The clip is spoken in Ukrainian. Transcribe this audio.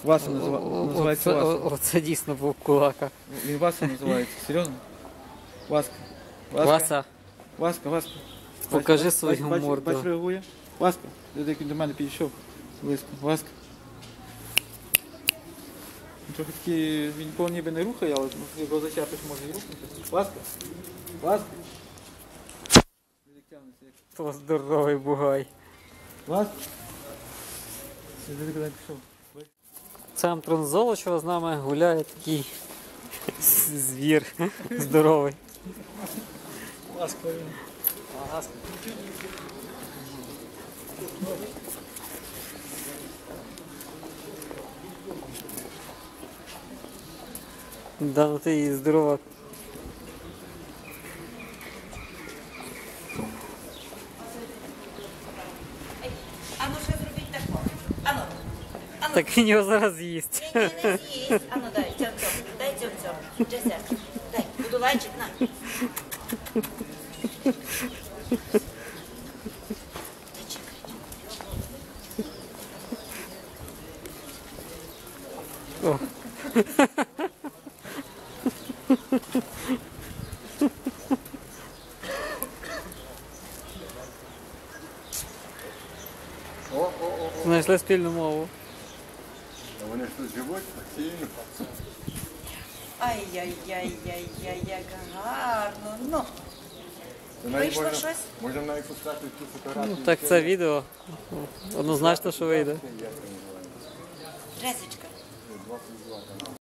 Васа називається Васа. Оце дійсно був кулака. Він Васа називається. Серйозно? Васка. Васа, Васка. покажи свою морду. Бач, реагує. Васка. Як він до мене підійшов. Близько. Васка. Трохи такий, він ніколи ніби не рухає, але його зачепиш може і рухнути. Васка. То здоровий бугай. Васка. Сиди, куди пішов. Центром Золочева з нами гуляє такий звір здоровий. Васка. Васка. Да, ну ти і здорова. Ану, ще зробіть тако. Ану. Так він його зараз з'їсть. Ні, не з'їсть. Ану, дай цьом-цьом. Дай цьом-цьом. Джеся, дай. Будулайчик, на. О. Знайшли спільну мову. Вони ж тут живуть постійно. Ай-яй-яй-яй-яй, як гарно. Ну, вийшло щось? Можемо навіть поставити цю фотографію. Ну, так це відео. Однозначно, що вийде. Джесечка.